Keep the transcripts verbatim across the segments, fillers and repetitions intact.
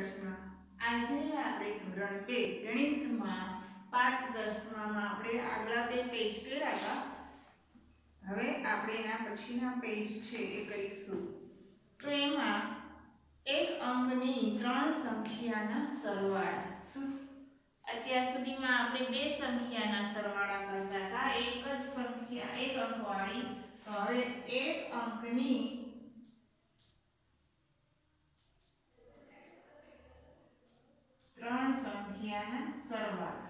પ્રશ્ન આજે આપણે ધોરણ બે ગણિતમાં પાઠ દસ માં આપણે આગલા બે પેજ કર્યા હતા. હવે આપણે એના પછીના પેજ છે એ કરીશું. તો એમાં એક અંકની ત્રણ સંખ્યાના સરવાળા. શું અત્યાર સુધીમાં આપણે બે સંખ્યાના સરવાળા કરતા હતા, એક જ સંખ્યા એક અંકવાળી. તો હવે એક અંકની ત્રણ સંખ્યાના સરવાળા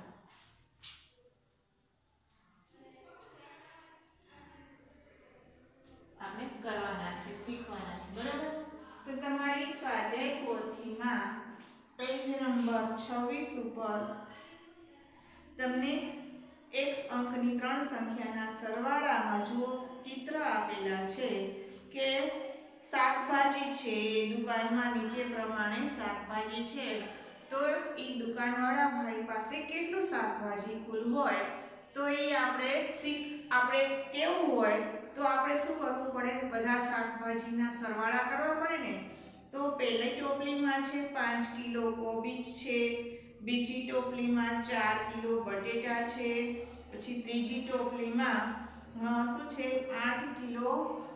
આપણે કરવાના છે, શીખવાના છે. બરાબર? તો તમારી સ્વાધ્યાય પોથીમાં પેજ નંબર છવ્વીસ ઉપર તમને એક અંકની ત્રણ સંખ્યાના સરવાળામાં જો ચિત્ર આપેલા છે કે શાકભાજી છે, દુકાનમાં નીચે પ્રમાણે શાકભાજી છે, તો એ દુકાનવાળા ભાઈ પાસે કેટલું શાકભાજી કુલ હોય તો એ આપણે શીખ આપણે કેવું હોય તો આપણે શું કરવું પડે, બધા શાકભાજીના સરવાળા કરવા પડે ને. તો પહેલી ટોપલીમાં છે પાંચ કિલો કોબીજ છે, બીજી ટોપલીમાં ચાર કિલો બટેટા છે, પછી ત્રીજી ટોપલીમાં શું છે આઠ કિલો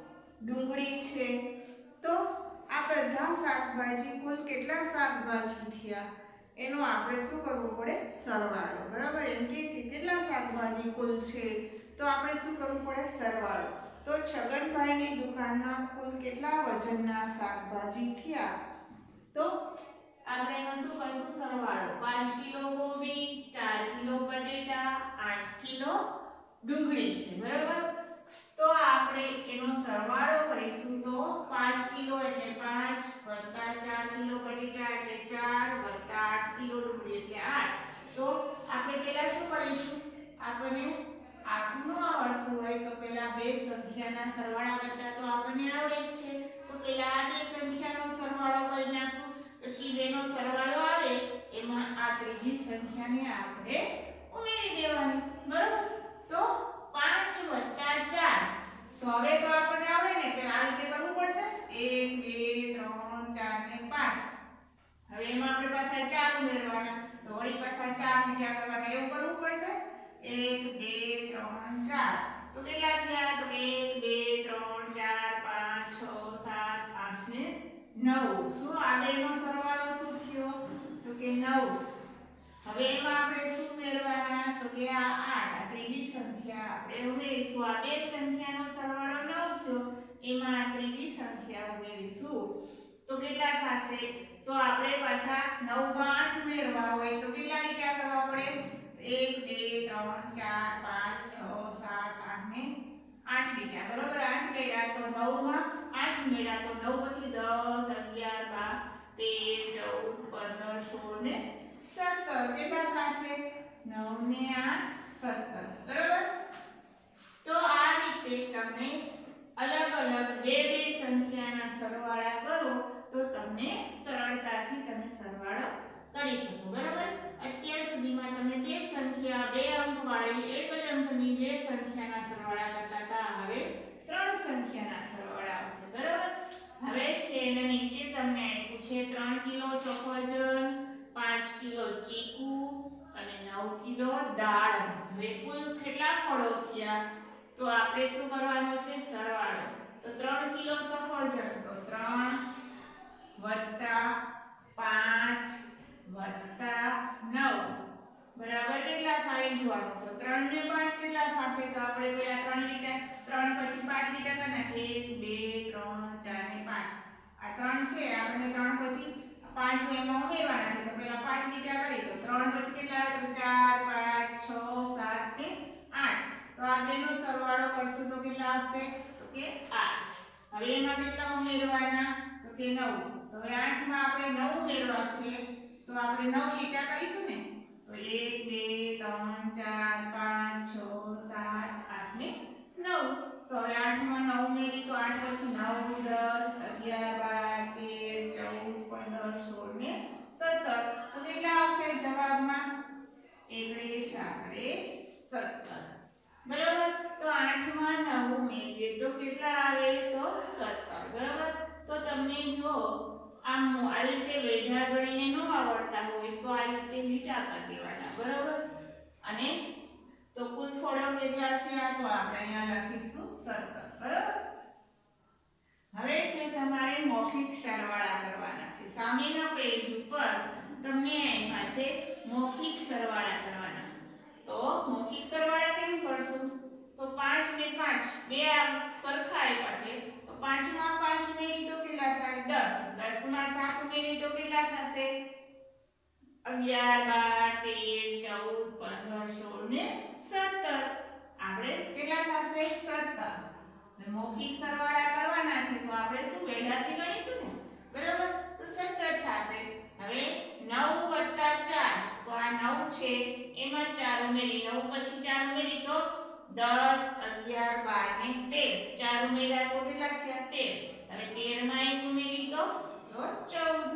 ડુંગળી છે. તો આ બધા શાકભાજી કુલ કેટલા શાકભાજી થયા એનો આપણે શું કરવું પડે, સરવાળો. બરાબર? એમ કે કેટલા શાકભાજી કુલ છે તો આપણે શું કરવું પડે, સરવાળો. તો છગનભાઈની દુકાનમાં કુલ કેટલા વજનના શાકભાજી થયા તો આપણે એનો શું કરશું, સરવાળો. પાંચ કિલો કોબીજ, ચાર કિલો બટેટા, આઠ કિલો ડુંગળી છે. બરાબર? તો આપણે એનો સરવાળો કરીશું તો પાંચ કિલો એટલે પાંચ વત્તા ચાર કિલો બટેટા એટલે ચાર વત્તા આઠ કિલો ડુંગળી એટલે આઠ. તો આપણે પહેલા શું કરીશું, આપણે આઠ નો આવડતું હોય તો પહેલા બે સંખ્યાના સરવાળા કરતા તો આપણને આવડે જ છે. તો પહેલા આ બે સંખ્યાનો સરવાળો કરી નાખશું, પછી બેનો સરવાળો આવે એમાં આ ત્રીજી સંખ્યાને આપણે ઉમેરી દેવાની. બરાબર? તો પાંચ વત્તા ચાર. તો હવે તો આપણને આવડે ને કે આ રીતે કરવું પડશે. એક બે ત્રણ ચાર ને પાંચ. હવે એમાં આપણે પાછા ચાર ઉમેરવાના, તો વળી પાછા ચાર લીધા કરવાના, એવું કરવું પડશે. એક બે ત્રણ ચાર. તો કેટલા થયા, તો એક બે ત્રણ ચાર પાંચ છ સાત આઠ ને નવ. શું આ બેનો સરવાળો શું થયો તો કે નવ. હવે એમાં આપણે શું ઉમેરવાના તો કે આ આઠ, આ ત્રીજી સંખ્યા આપણે ઉમેરીશું. આ બે સંખ્યાનો સરવાળો નવ થયો, એમાં આ ત્રીજી સંખ્યા ઉમેરીશું તો કેટલા થશે, તો આપણે પાછા નવ માં આઠ ઉમેરવા હોય તો કેટલા લીટા કરવા પડે, એક બે ત્રણ ચાર પાંચ છ સાત આઠ ને આઠ લીટા. બરોબર? આઠ કર્યા તો નવ માં આઠ ઉમેર્યા તો નવ પછી દસ અગિયાર બાર તેર ચૌદ પંદર સોળ ને સત્તર. કેટલા થશે, નવ ને આઠ સત્તર. બરાબર? તો આ રીતે તમને અલગ અલગ બે બે સંખ્યાના સરવાળા કરો તો તમને સરળતાથી તમે સરવાળો કરી શકો. બરાબર? અત્યાર સુધીમાં તમે બે સંખ્યા બે અંકવાળી એક જ અંકની બે સંખ્યાના સરવાળા કરતા હતા, હવે ત્રણ સંખ્યાના સરવાળા આવશે. બરાબર? હવે છે એના નીચે તમને આપ્યું છે ત્રણ કિલો સફરજન, પાંચ કિલો ચીકુ અને નવ કિલો દાડમ. હવે કુલ કેટલા ફળો થયા તો આપણે શું કરવાનું છે, સરવાળો. તો ત્રણ કિલો સફરજન તો ત્રણ વત્તા પાંચ વત્તા નવ બરાબર કેટલા થાય જોવાનું. તો ત્રણ ને પાંચ કેટલા થશે, તો આપણે પેલા ત્રણ લીટા ત્રણ પછી પાંચ લીટા કરી નાખીએ. એક બે ત્રણ ચાર ને પાંચ. આ ત્રણ છે, આપણે ત્રણ પછી પાંચ ને એમાં ઉમેરવાના છે તો પેલા પાંચ લીટા કરી. તો ત્રણ પછી કેટલા આવે તો ચાર પાંચ છ સાત ને આઠ. તો આ બેનો સરવાળો કરશું તો કેટલા આવશે તો કે આઠ. હવે એમાં કેટલા ઉમેરવાના તો કે નવ. તો હવે આઠ માં આપણે નવ ઉમેરવા છે તો આપણે નવ લીટા કરીશું ને. તો એક બે ત્રણ ચાર પાંચ છ સાત આઠ ને નવ. તો હવે આઠ માં નવ ઉમેરી તો આઠ પછી નવ દસ અગિયાર બાર તેર ચૌદ પંદર સોળ ને સત્તર. તો કેટલા આવશે જવાબમાં, એકડે સાકડે સત્તર. બરાબર? તો આઠ માં નવ ઉમેરીએ તો કેટલા આવે તો સત્તર. બરાબર? તો તમને જો આમ આવી રીતે વેઢા ગણીને ન આવડતા હોય તો આ રીતે લીટા કરી દેવાના, બરાબર। અને તો કુલ ફળો કેટલા થયા તો આપણે અહીંયા લખીશું સત્તર, બરાબર। હવે છે તમારે મૌખિક સરવાળા કરવાના છે। સામેના પેજ ઉપર તમને આપ્યા છે મૌખિક સરવાળા કરવાના। તો મૌખિક સરવાળા કેમ કરશું? તો પાંચ ને પાંચ બે સરખા આપ્યા છે, તો પાંચ માં પાંચ ઉમેરી તો કેટલા થાય? દસ। દસ માં સાત ઉમેરી તો કેટલા થશે? અગિયાર, બાર, તેર, ચૌદ, પંદર, સોળ ને સત્તર। આપણે કેટલા થશે? સત્તર। મૌખિક સરવાળા કરવાના છે તો આપણે શું વેઢાથી ગણીશું ને, બરાબર? તો સત્તર થશે। હવે નવ વત્તા ચાર, તો આ નવ છે એમાં ચાર ઉમેરી, નવ પછી ચાર ઉમેરી તો દસ, અગિયાર, બાર ને તેર। ચાર ઉમેર્યા તો કેટલા થયા? તેર। હવે તેર માં એક ઉમેરી તો ચૌદ,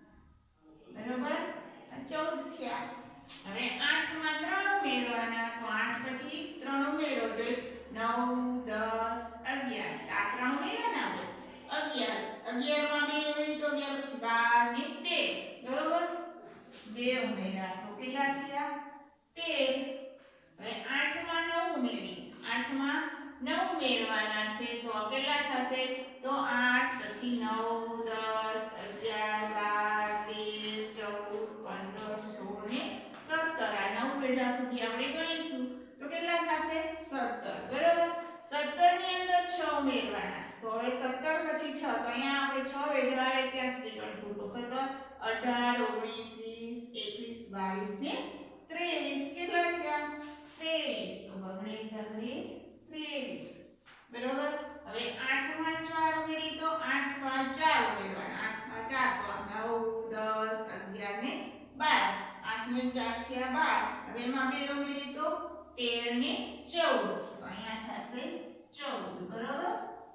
બરાબર? ચૌદ થયા। હવે આઠ માં ત્રણ ઉમેરવાના, તો આઠ પછી ત્રણ ઉમેરો એટલે નવ, દસ, અગિયાર। આ ત્રણ ઉમેર્યા ને આપણે અગિયાર। અગિયાર માં બે ઉમેરી તો અગિયાર પછી બાર ને તેર, બરાબર? બે ઉમેર્યા તો કેટલા થયા? તેર। હવે આઠ માં નવ ઉમેરી, આઠ માં નવ ઉમેરવાના છે તો કેટલા થશે? તો આઠ પછી નવ, દસ, અગિયાર, બાર, તેર, ચૌદ, પંદર, સોળ ને સત્તર। આ નવ વેઢા સુધી આપણે ગણીશું તો કેટલા થશે? સત્તર, બરાબર? સત્તર ની અંદર છ ઉમેરવાના, તો હવે સત્તર પછી છ, તો અહીંયા આપણે છ વેઢા આવે ત્યાં સુધી ગણીશું। તો સત્તર, અઢાર, ઓગણીસ, વીસ, એકવીસ, બાવીસ ને ત્રેવીસ। કેટલા થયા? ત્રેવીસ। તો બગડે તગડે ત્રેવીસ, બરાબર? હવે આઠ માં ચાર ઉમેરી તો આઠ માં ચાર ઉમેરવાના, આઠ માં ચાર તો નવ, દસ, અગિયાર ને બાર। આઠ ને ચાર થયા બાર। હવે એમાં બે ઉમેરી તો તેર ને ચૌદ, તો અહીંયા થશે ચૌદ, બરાબર?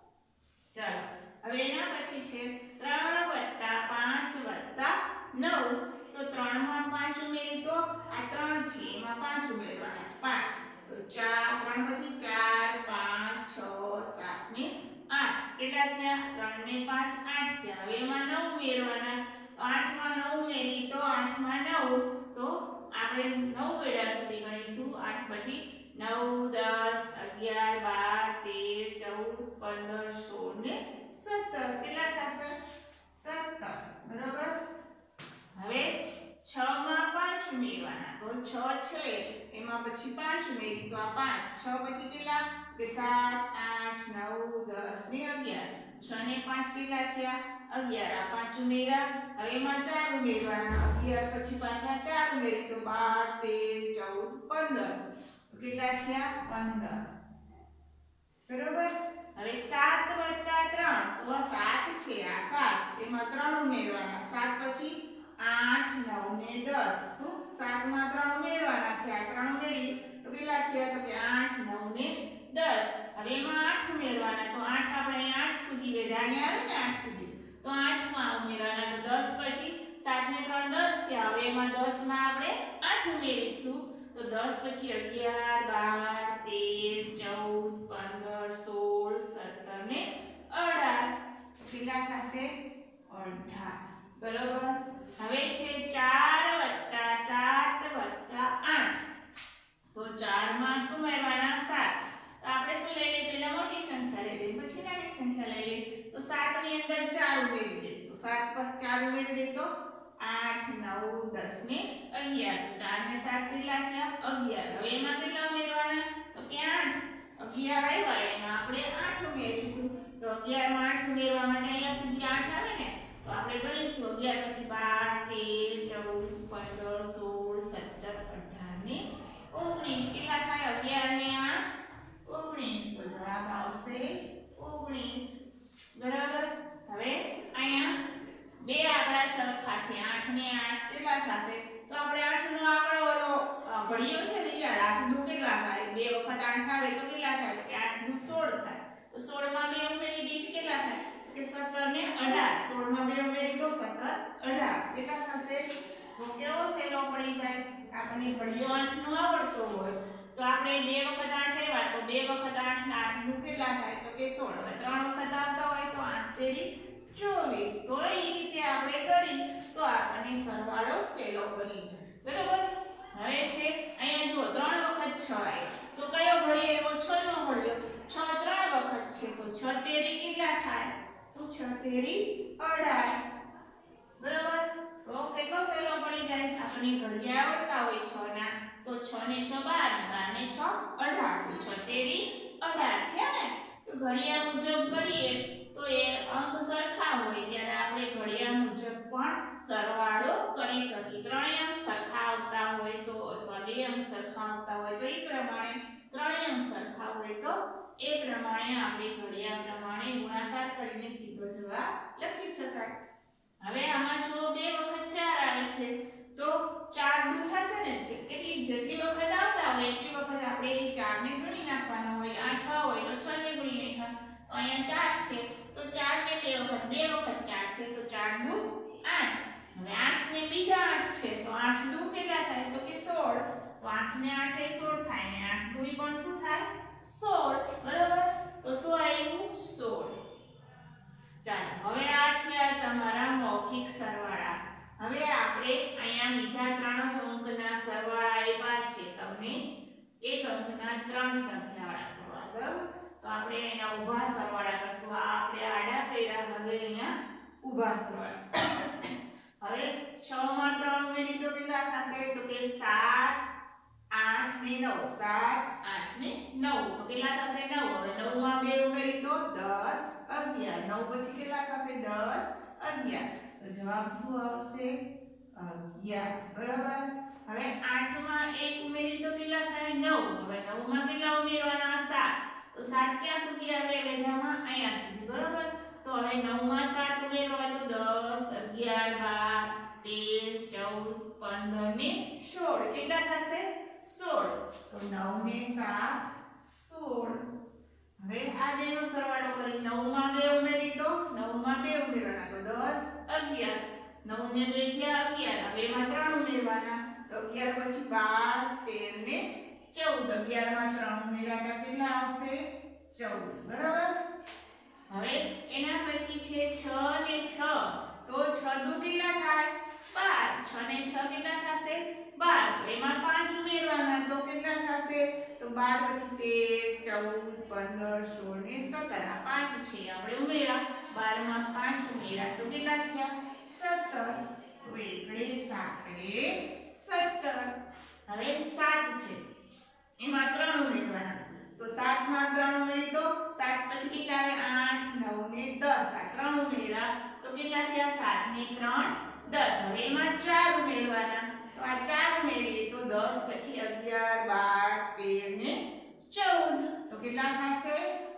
ચાલો હવે એના પછી છે ત્રણ વત્તા પાંચ વત્તા નવ, તો ત્રણ માં પાંચ ઉમેરી તો આ ત્રણ છે એમાં પાંચ ઉમેરવાના, પાંચ। તો ચાર, ત્રણ પછી ચાર, પાંચ, છ, સાત ને આઠ। કેટલા થયા? ત્રણ ને પાંચ આઠ થયા। હવે એમાં નવ ઉમેરવાના, આઠ માં નવ ઉમેરી તો આઠ માં નવ, તો આપણે નવ વેઢા સુધી ગણીશું। આઠ પછી નવ, દસ, અગિયાર, બાર, તેર, ચૌદ, પંદર, સોળ ને સત્તર। કેટલા થશે? સત્તર, બરાબર? હવે છ માં પાંચ ઉમેરવાના, તો છ છે એમાં પછી પાંચ ઉમેરી તો આ પાંચ। છ પછી કેટલા? કે સાત, આઠ, નવ, દસ ને અગિયાર। છ ને પાંચ કેટલા થયા? અગિયાર। આ પાંચ ઉમેર્યા, હવે એમાં ચાર ઉમેરવાના, અગિયાર પછી પાછા ચાર ઉમેરી તો બાર, તેર, ચૌદ, પંદર। કેટલા થયા? પંદર, બરાબર? હવે સાત વત્તા ત્રણ, તો સાત છે આ સાત, એમાં ત્રણ ઉમેરવાના, સાત પછી આઠ, નવ ને દસ। શું? સાત માં ત્રણ ઉમેરવાના છે, આ ત્રણ ઉમેરી તો કેટલા થયા? તો કે આઠ, નવ ને દસ। હવે એમાં આઠ ઉમેરવાના, તો આઠ આપણે અહીંયા આઠ સુધી વેઢા અહીંયા આવે ને આઠ સુધી, તો આઠ માં ઉમેરવાના, તો દસ પછી સાત ને ત્રણ દસ થયા। હવે એમાં દસ માં આપણે આઠ ઉમેરીશું, તો દસ પછી અગિયાર, બાર, તેર, ચૌદ, પંદર, સોળ, સત્તર ને અઢાર। કેટલા થશે? અઢાર, બરાબર? હવે છે ચાર વત્તા સાત વત્તા આઠ, તો ચાર માં શું ઉમેરવાના? સાત। તો આપણે શું લઈ લઈએ? પહેલા મોટી સંખ્યા લઈ લઈએ, પછી નાની સંખ્યા લઈ લઈએ। તો સાત ની અંદર ચાર ઉમેરી દે, તો સાત પર ચાર ઉમેરી દે તો આઠ, નવ, દસ ને અગિયાર। તો ચાર ને સાત કેટલા થયા? અગિયાર। હવે એમાં કેટલા ઉમેરવાના? તો કે આઠ। અગિયાર આવ્યા એમાં આપણે આઠ ઉમેરીશું, તો અગિયાર માં આઠ ઉમેરવા માટે અહીંયા સુધી આઠ આવે ને, તો આપણે ગણીશું અગિયાર પછી બાર, તેર, ચૌદ, પંદર, સોળ, સત્તર, અઢાર ને ઓગણીસ। કેટલા થાય? અગિયાર ને આઠ ઓગણીસ। તો જવાબ આવશે ઓગણીસ, બરાબર? હવે અહીંયા બે આંકડા સરખા છે, આઠ ને આઠ કેટલા થશે? તો આપણે આઠ નો આંકડો ઓલો ઘડિયો છે ને યાર, આઠ દુ કેટલા થાય? બે વખત આઠ આવે તો કેટલા થાય? તો કે આઠ દુ સોળ થાય। તો સોળ માં બે ઉમેરી દઈએ કેટલા થાય? તો કે સત્તર ને અઢાર। સોળ માં બે ઉમેરી તો સત્તર, અઢાર। કેટલા થશે? તો કેવો સેલો પડી જાય? આપણને ઘડિયો આઠ નો આવડતો હોય તો આપણે બે વખત આઠ આવ્યા તો બે વખત આઠ ને આઠ દુ કેટલા થાય? તો કે સોળ। હવે ત્રણ વખત આવતા હોય તો આઠ તેરી ચોવીસ। તો એ રીતે આપણે તો આપણને સરવાળો સહેલો બની જાય બરાબર। હવે છે અહીંયા જો ત્રણ વખત છ આવ્યો તો કયો ઘડી આવ્યો છ નો ઘડિયો છ ત્રણ વખત છે તો છ તેરી કેટલા થાય તો છ તેરી અઢાર બરાબર। તો કેટલો સહેલો પડી જાય આપણને ઘડિયા આવડતા હોય છ ના તો છ ને છ બાર બાર ને છ અઢાર તો છ તેરી અઢાર થયા ને। તો ઘડિયા મુજબ કરીએ તો એ અંક સરખા હોય ત્યારે આપણે ઘડિયા મુજબ પણ સરવાળો કરી શકીએ। ત્રણેય અંક સરખા આવતા હોય તો અથવા બે અંક સરખા આવતા હોય તો એ પ્રમાણે ત્રણેય અંક સરખા હોય તો એ પ્રમાણે આપણે ઘડિયા પ્રમાણે ગુણાકાર કરીને સીધો જવાબ લખી શકાય। હવે આમાં જો બે વખત ચાર આવે છે તો ચાર દુ થશે ને કેટલી જેટલી વખત આવતા હોય એટલી વખત આપણે એ ચાર ને ગણી નાખવાનો હોય। આ છ હોય તો છ ને ગણી નાખવા તો અહીંયા ચાર છે તો ચાર ને બે વખત બે વખત ચાર છે તો ચાર દુ આઠ। હવે આઠ ને બીજા આઠ છે તો આઠ દુ કેટલા થાય તો કે સોળ તો આઠ ને આઠ એ સોળ થાય ને આઠ દુ પણ શું થાય સોળ બરાબર। તો શું આવ્યું સોળ। ચાલો હવે આ થયા તમારા મૌખિક સરવાળા। હવે આપણે અહીંયા બીજા ત્રણ જ અંકના સરવાળા આપ્યા છે તમને એક અંકના ત્રણ સંખ્યાવાળા સરવાળા બરાબર। તો આપણે એના ઊભા સરવાળા કરશું। આ આપણે આડા કર્યા હવે અહીંયા ઊભા સરવાળા। હવે છ માં ત્રણ ઉમેરી તો કેટલા થશે તો કે સાત આઠ ને નવ સાત આઠ ને નવ તો કેટલા થશે નવ। હવે નવ માં બે ઉમેરી તો દસ અગિયાર નવ પછી કેટલા થશે દસ અગિયાર તો જવાબ શું આવશે અગિયાર બરાબર। હવે આઠ માં એક ઉમેરી તો કેટલા થાય નવ। હવે નવ માં કેટલા ઉમેરવાના સાત તો સાત ક્યાં સુધી આવે વેઢામાં અહીંયા સુધી બરાબર। તો હવે નવ માં સાત ઉમેરવા તો દસ અગિયાર બાર તેર ચૌદ પંદર ને સોળ કેટલા થશે સોળ તો નવ ને સાત સોળ। હવે આ બેનો સરવાળો કરી નવ માં બે ઉમેરી તો નવ માં બે ઉમેરવાના તો દસ અગિયાર નવ ને બે થયા અગિયાર। હવે એમાં ત્રણ ઉમેરવાના તો અગિયાર પછી બાર તેર ને ચૌદ અગિયાર માં ત્રણ ઉમેરાતા કેટલા આવશે ચૌદ બરાબર। હવે એના પછી છે છ ને છ તો છ દુ કેટલા થાય બાર છ ને છ કેટલા થશે બાર તો એમાં પાંચ ઉમેરવાના તો કેટલા થશે તો બાર પછી તેર ચૌદ પંદર સોળ ને સત્તર આ પાંચ છે આપણે ઉમેરા બાર માં પાંચ ઉમેરા તો કેટલા થયા સત્તર તો એકડે સાતડે સત્તર। હવે સાત છે એમાં ત્રણ ઉમેરવાના તો સાત માં ત્રણ ઉમેરી તો સાત પછી કેટલા આવે આઠ નવ ને દસ આ ત્રણ ઉમેરા તો કેટલા થયા સાત ને ત્રણ દસ। હવે એમાં ચાર ઉમેરવાના તો આ ચાર ઉમેરીએ તો દસ પછી અગિયાર બાર તેર ને ચૌદ તો કેટલા થશે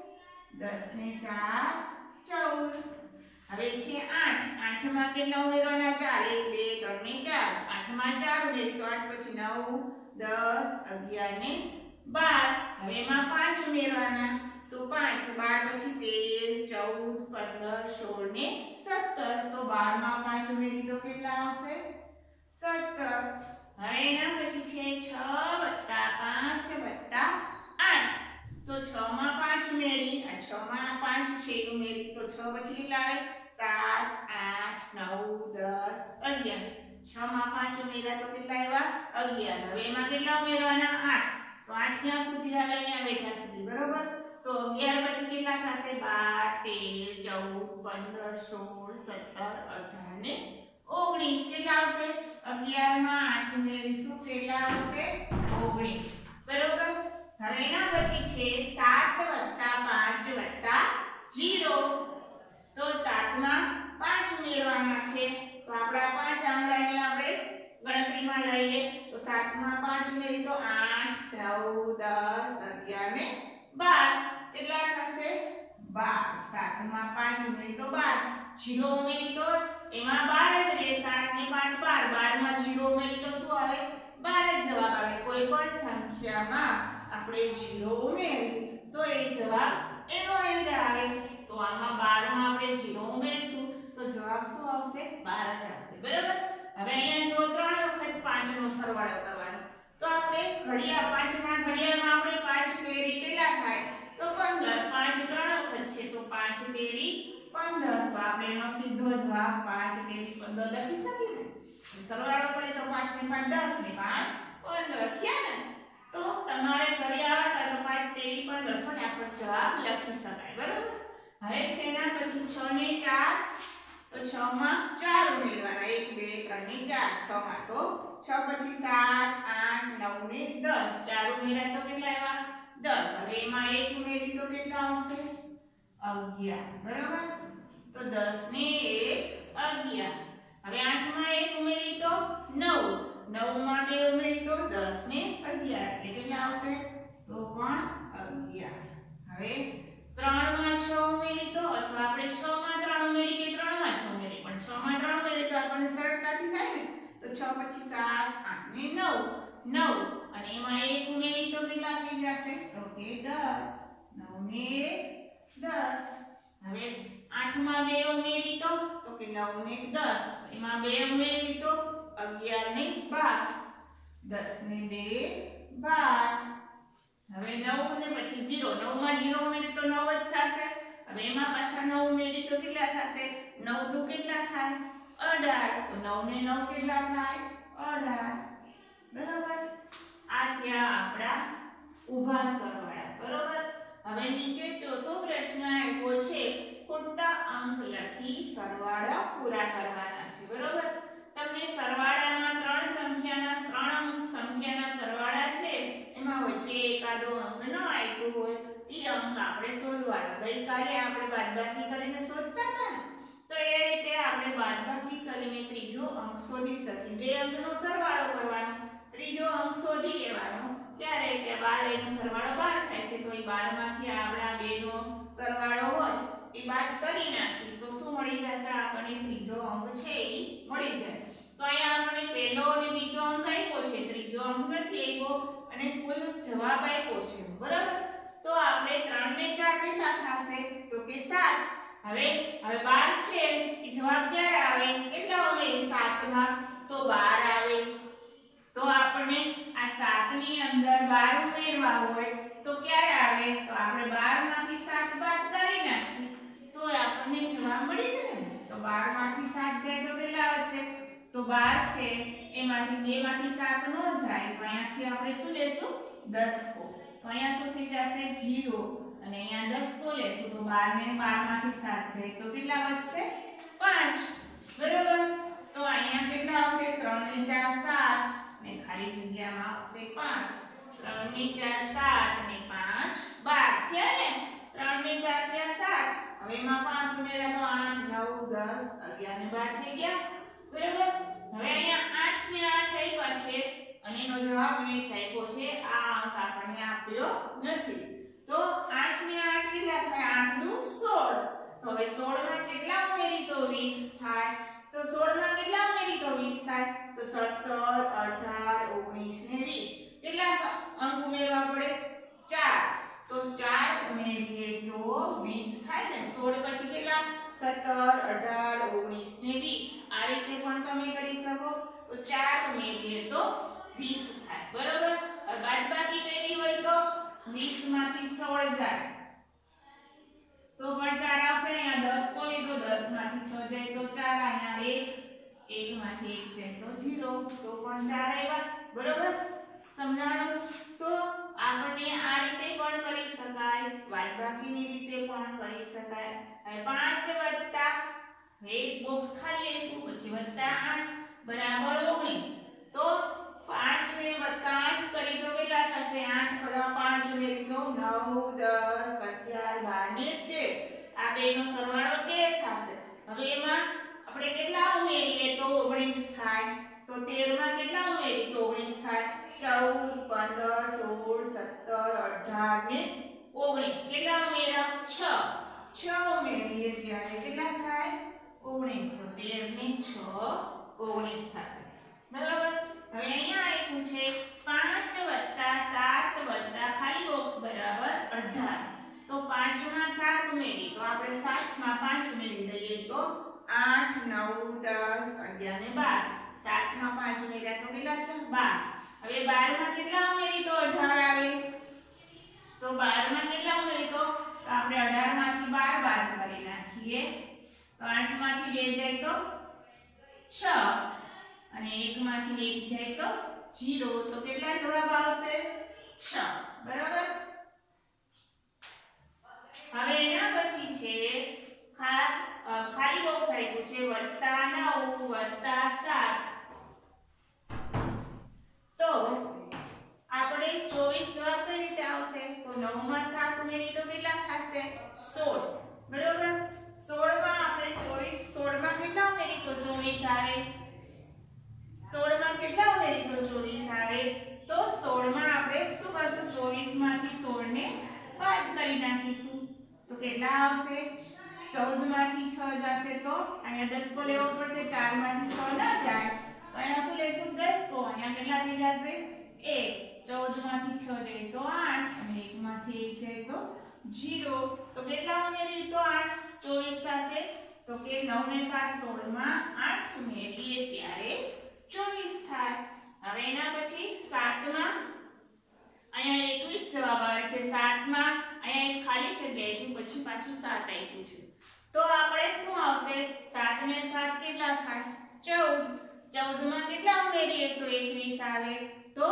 દસ ને ચાર ચૌદ। હવે છે આઠ આઠ માં કેટલા ઉમેરવાના ચાર એક બે ત્રણ ને ચાર આઠ માં ચાર ઉમેરી તો આઠ પછી નવ દસ અગિયાર ને બાર। હવે એમાં પાંચ ઉમેરવાના તો પાંચ બાર પછી તેર ચૌદ પંદર સોળ ને સત્તર તો બાર માં પાંચ ઉમેરી તો કેટલા આવશે સત્તર। હવે એના પછી છે છ વત્તા પાંચ વત્તા આઠ તો છ માં પાંચ ઉમેરી આ છ માં પાંચ છે ઉમેરી તો છ પછી કેટલા આવે સાત આઠ નવ દસ અગિયાર છ માં પાંચ ઉમેર્યા તો કેટલા આવ્યા અગિયાર। હવે એમાં કેટલા ઉમેરવાના આઠ તો આઠ ક્યાં સુધી આવે અહીંયા બેઠા સુધી બરોબર। તો અગિયાર પછી કેટલા થશે બાર તેર ચૌદ પંદર સોળ સત્તર અઢાર ને ઓગણીસ કેટલા આવશે અગિયાર માં આઠ ઉમેરીશું કેટલા આવશે ઓગણીસ બરોબર। હવે એના પછી છે સાત વત્તા પાંચ વત્તા ઝીરો તો સાત માં પાંચ ઉમેરવાના છે તો આપડા પાંચ આંગળાને આપણે ગણતરીમાં લઈએ તો સાત માં પાંચ ઉમેરી તો આઠ નવ દસ અગિયાર ને બાર કેટલા થશે બાર। સાત માં પાંચ ઉમેરી તો બાર ઝીરો ઉમેરી તો એમાં બાર જ રહે સાત ને પાંચ બાર બાર માં ઝીરો ઉમેરી તો શું આવે બાર જ જવાબ આવે। કોઈ પણ સંખ્યામાં આપણે ઝીરો ઉમેરી તો એ જવાબ એનો એ જ આવે। તો આમાં બાર માં આપણે ઝીરો ઉમેરીશું તો જવાબ શું આવશે બાર જ આવશે બરાબર। હવે અહીંયા જો ત્રણ વખત પાંચ નો સરવાળો કરવાનો તો આપણે ઘડિયા પાંચ માં ઘડિયામાં આપણે પાંચ તેરી કેટલા થાય તો પંદર પાંચ ત્રણ વખત છે તો પાંચ તેરી પંદર તો આપણે એનો સીધો જવાબ પાંચ તેરી પંદર લખી શકીએ। સરવાળો કરીએ તો પાંચ ને પાંચ દસ ને પાંચ પંદર થયા ને. તો તમારે ઘરે આવતા તો પાંચ તેરી પંદર ફટાફટ જવાબ લખી શકાય. બરાબર. હવે છે એના પછી છ ને ચાર તો છ માં ચાર ઉમેરવાના એક બે ત્રણ ને ચાર. છ માં તો છ પછી સાત આઠ નવ ને દસ. ચાર ઉમેર્યા તો કેટલા આવ્યા? દસ. હવે એમાં એક ઉમેરી તો કેટલા આવશે? અગિયાર. બરાબર. તો દસ ને એક અગિયાર. હવે આઠ માં એક ઉમેરી તો નવ. નવ માં બે ઉમેરી તો દસ ને અગિયાર એટલે કેટલા આવશે? તો પણ અગિયાર. હવે ત્રણ માં છ ઉમેરી તો અથવા આપણે છ માં ત્રણ ઉમેરી કે ત્રણ માં છ ઉમેરી પણ છ માં ત્રણ ઉમેરી તો આપણને સરળતાથી થાય ને. તો છ પછી સાત આઠ ને નવ. નવ અને એમાં એક ઉમેરી તો કેટલા થઈ જશે? તો કે દસ. નવ ને દસ. હવે આઠ માં બે ઉમેરી તો તો કે નવ ને દસ. એમાં બે ઉમેરી તો અગિયાર ને બાર. દસ ને બે બાર. હવે નવ ને પછી ઝીરો. નવ માં ઝીરો ઉમેરી તો નવ જ થશે. હવે એમાં પાછા નવ ઉમેરી તો કેટલા થશે? નવ તો કેટલા થાય? અઢાર. તો નવ ને નવ કેટલા થાય? અઢાર. બરાબર. આ થયા આપણા ઊભા સરવાળા. બરાબર. હવે નીચે ચોથો પ્રશ્ન આપ્યો છે ખૂટતા અંક લખી સરવાળા પૂરા કરવાના છે. બરાબર. તમને સરવાળામાં ત્રણ સંખ્યાના ત્રણ અંક સંખ્યાના સરવાળા છે એમાં વચ્ચે એકાદો અંક ન આપ્યો હોય એ અંક આપણે શોધવાનો. ગઈકાલે આપણે બાદબાકી કરીને શોધતા હતા ને તો એ રીતે આપણે બાદબાકી કરીને ત્રીજો અંક શોધી શકીએ. બે અંકનો સરવાળો કરવાનો, ત્રીજો અંક શોધી લેવાનો. ત્યારે કે બાર એનો સરવાળો બાર થાય છે તો એ બાર માંથી આપણા બે નો સરવાળો હોય એ બાદ કરી નાખી તો શું મળી જશે? આપણને ત્રીજો અંક છે એ મળી જાય. તો અહીંયા આપણને પહેલો અને બીજો અંક આપ્યો છે, ત્રીજો અંક નથી આપ્યો અને કુલ જવાબ આપ્યો છે. બરાબર. તો આપણે ત્રણ ને ચાર કેટલા થશે? તો કે સાત. હવે હવે બાર છે એ જવાબ ક્યારે આવે? કેટલા ઉમેરી? સાત માં. તો બાર આવે. તો આપણે આ સાત ની અંદર બાર ઉમેરવા હોય તો ક્યારે આવે? તો આપણે બાર માંથી સાત બાદ કરી નાખી તો આપણને જવાબ મળી જાય ને. તો બાર માંથી સાત જાય તો કેટલા આવશે? તો બાર છે એમાંથી બે માંથી સાત ન જાય તો અહીંયાથી આપણે શું લેશું? દસ કો. તો અહીંયા શું થઈ જશે? ઝીરો. અને અહીંયા દસ કો લેશું તો બાર ને બાર માંથી સાત જાય તો કેટલા વધશે? પાંચ. બરાબર. તો અહીંયા કેટલા આવશે? ત્રણ ને ચાર સાત ને ખાલી જગ્યામાં આવશે પાંચ. ત્રણ ને ચાર સાત ને પાંચ બાર થયા ને. ત્રણ ને ચાર થયા સાત. હવે એમાં પાંચ ઉમેર્યા તો આઠ નવ દસ અગિયાર ને બાર થઈ ગયા. બરાબર. હવે અહીંયા આઠ ને આઠ આવ્યા છે અને એનો જવાબ વીસ આપ્યો છે. આ અંક આપણને આપ્યો નથી. તો આઠ ને આઠ કેટલા થાય? આઠ દુ સોળ. તો હવે સોળ માં કેટલા ઉમેરી તો વીસ થાય? તો સોળ માં કેટલા ઉમેરી તો વીસ થાય? તો સત્તર અઢાર ઓગણીસ ને વીસ. કેટલા અંક ઉમેરવા પડે? ચાર. તો ચાર ઉમેરીએ તો વીસ થાય ને. સોળ પછી કેટલા? સત્તર અઢાર ઓગણીસ ને વીસ. આ રીતે પણ તમે કરી શકો. તો ચાર ઉમેરીએ તો વીસ થાય. બરાબર. બાદબાકી કરી હોય તો વીસ માંથી સોળ જાય તો પણ ચાર આવશે. અહીંયા દસ કો લીધો, દસ માંથી છ જાય તો ચાર. અહીંયા એક, એક માંથી એક જાય તો ઝીરો તો પણ ચાર આવ્યા. બરાબર. સમજાણું? તો આપણે આ રીતે પણ કરી શકાય, બાદબાકીની રીતે પણ કરી શકાય. હવે પાંચ વત્તા એક બોક્સ ખાલી આપ્યું પછી વત્તા આઠ બરાબર ઓગણીસ. તો પાંચ ને વત્તા આઠ કરી તો કેટલા થશે? આઠ વત્તા પાંચ ઉમેરી તો નવ દસ અગિયાર બાર ને તેર. આ બેનો સરવાળો તેર થશે. હવે એમાં આપણે કેટલા ઉમેરીએ તો ઓગણીસ થાય. તો તેર માં કેટલા ઉમેરી તો ઓગણીસ થાય? ચૌદ પંદર સોળ સત્તર અઢાર ને ઓગણીસ. કેટલા ઉમેર્યા? છ. છ ઉમેરીએ ત્યારે કેટલા થાય? ઓગણીસ. તો તેર ને છ ઓગણીસ થશે. બરાબર. હવે અહીંયા આપ્યું છે પાંચ વત્તા સાત વત્તા ખાલી બોક્સ બરાબર અઢાર. તો પાંચ માં સાત ઉમેરી તો આપણે સાત માં પાંચ ઉમેરી દઈએ તો આઠ નવ દસ અગિયાર ને બાર. સાત માં પાંચ ઉમેર્યા તો કેટલા થયા? બાર. હવે બાર માં કેટલા ઉમેરી તો અઢાર આવે. તો બાર માં કેટલા ઉમેરી તો આપણે અઢાર માંથી બાર બાદ કરી નાખીએ તો આઠ માંથી બે જાય તો છ અને એક માંથી એક જાય તો ઝીરો, તો કેટલા જવાબ આવશે? છ. બરાબર. હવે એના પછી છે ખાલી બોક્સ આપ્યું છે વત્તા નવ વત્તા સાત. તો આપણે ચોવીસ જવાબ કઈ રીતે આવશે? તો નવ માં સાત ઉમેરી તો કેટલા થશે? સોળ. બરાબર. સોળ માં આપણે ચોવીસ સોળ માં કેટલા ઉમેરી તો ચોવીસ આવે? સોળ માં કેટલા ઉમેરી તો ચોવીસ આવે? તો સોળ માં આપણે શું કરશું? ચોવીસ માંથી સોળ ને બાદ કરી નાખીશું. તો કેટલા આવશે? ચૌદ માંથી છ જશે તો અહીંયા દસકો લેવો પડશે. ચાર માંથી છ ના જાય તો અહીંયા શું લેશું? દસકો. અહીંયા કેટલા થઈ જશે? એક. ચૌદ માંથી છ જાય તો આઠ અને એક માંથી એક જાય તો ઝીરો. તો કેટલા ઉમેરી તો આઠ ચોવીસ થશે. તો કે નવ ને સાત સોળ માં આઠ ઉમેરીએ ત્યારે ચોવીસ થાય. હવે એના પછી સાત માં અહીંયા એકવીસ જવાબ આવે છે. સાત માં અહીંયા એક ખાલી જગ્યા આપ્યું પછી પાછું સાત આપ્યું છે. તો આપણે શું આવશે? સાત ને સાત કેટલા થાય? ચૌદ. ચૌદ માં કેટલા ઉમેરીએ તો એકવીસ આવે. તો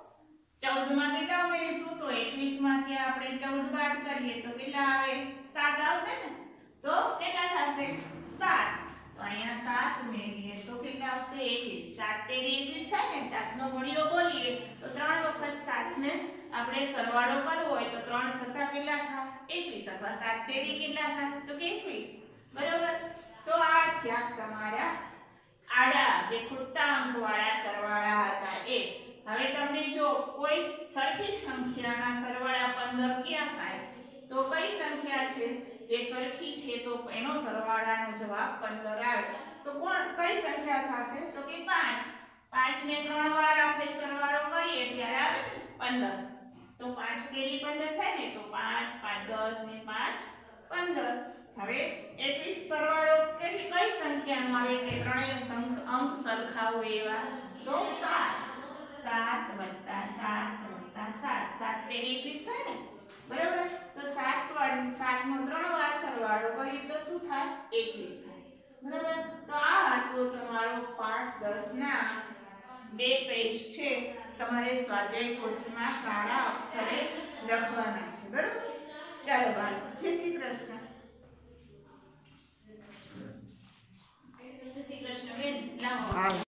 ચૌદ માં કેટલા ઉમેરીશું? તો એકવીસ માંથી આપણે ચૌદ બાદ કરીએ તો કેટલા આવે? સાત આવશે ને. તો કેટલા થશે? સાત. તો અહીંયા સાત ઉમેરીએ તો કેટલા આવશે? એકવીસ. સાત તેરી એકવીસ થાય ને. સાત નો ઘડિયો બોલીએ તો ત્રણ વખત સાત ને આપણે સરવાળો કરવો હોય તો ત્રણ સત્તા કેટલા થાય? એકવીસ. અથવા સાત તેરી કેટલા થાય? તો કે એકવીસ. બરાબર. તો આ થયા તમારા આડા જે ખોટા અંક વાળા સરવાળા હતા એ. હવે તમને જો કોઈ સરખી સંખ્યાના સરવાળા પંદર ક્યાં થાય? તો કઈ સંખ્યા છે જે સરખી છે તો એનો સરવાળાનો જવાબ પંદર આવે. તો કોણ કઈ સંખ્યા થશે? તો કે પાંચ. પાંચ ને ત્રણ વાર આપણે સરવાળો કરીએ ત્યારે આવે પંદર. તો પાંચ તેરી પંદર થાય ને. તો પાંચ પાંચ દસ ને પાંચ પંદર. હવે એકવીસ સરવાળો કેટલી કઈ સંખ્યાનો આવે? કે ત્રણેય અંક સરખા હોય એવા. તો સાત. સાત વત્તા સાત વત્તા સાત. સાત તેરી એકવીસ થાય ને. બરાબર. તો સાત સાત નો ત્રણ વાર સરવાળો કરીએ તો શું થાય? એકવીસ થાય. બરાબર. તો આ હતો તમારો પાઠ દસ ના બે પેજ છે. તમારે સ્વાધ્યાય પોથીમાં સારા અક્ષરે લખવાના છે. બરાબર. ચાલો બાળકો, જય શ્રી કૃષ્ણ. જય શ્રી કૃષ્ણ બેન. લાવો.